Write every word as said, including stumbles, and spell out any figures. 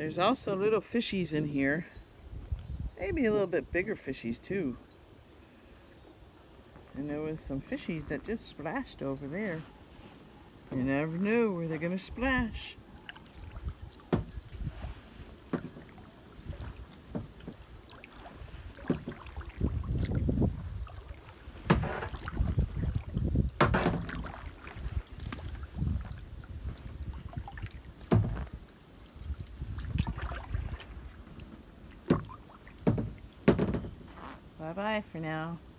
There's also little fishies in here. Maybe a little bit bigger fishies too. And there was some fishies that just splashed over there. You never know where they're gonna splash. Bye-bye for now.